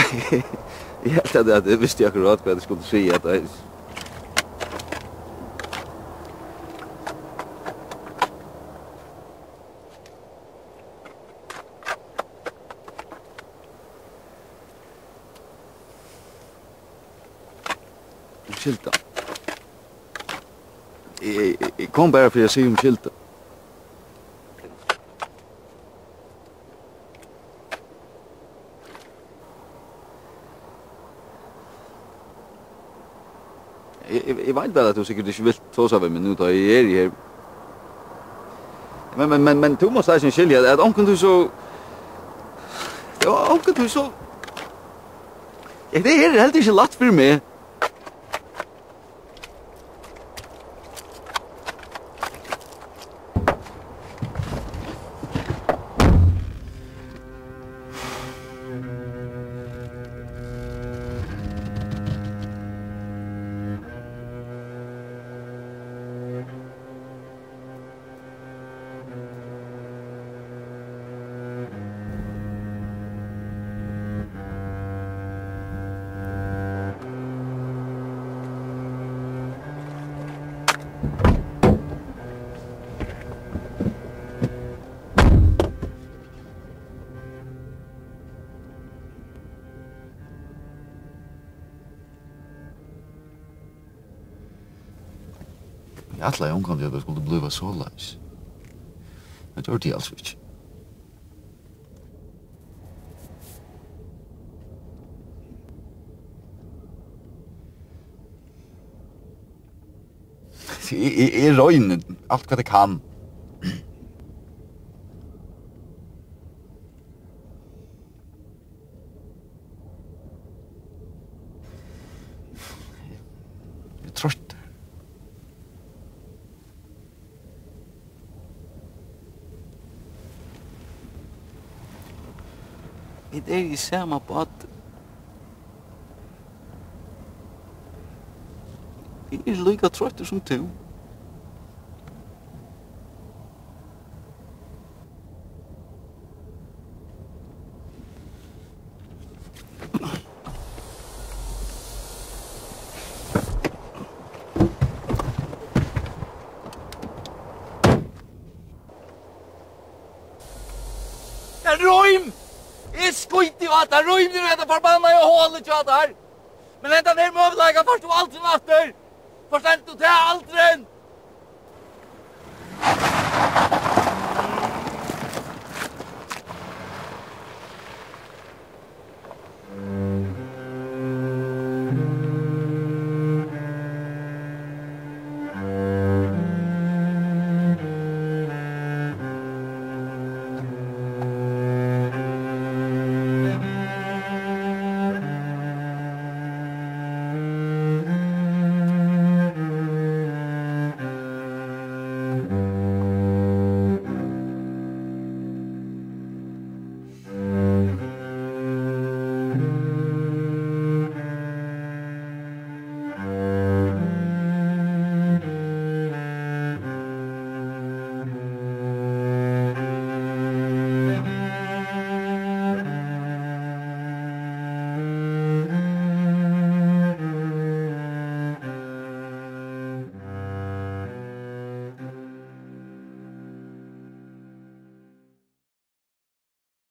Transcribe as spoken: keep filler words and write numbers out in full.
Jag helt att det visste jag akkurat vad jag skulle säga att det skilta. Jag kom bara för att se om skilta. Jag vet bara att du säkert inte vill ta sig med nu då jag är här. Men men men men du måste säga skilja att onkel du så ja, onkel du så ja, det är helt inte lätt för mig. Jag atla jag omkom att det skulle bliva så lås. Jag tror det alltså inte. Jag är röjn allt vad det kan. Jag är trött. Det är ju samma på att jag är lika trött som du. En rojm! Jag skojt i att han rymde med detta förbannade hålet jag där. Men detta ner möbellägga först och allt som efter. Först du till aldren.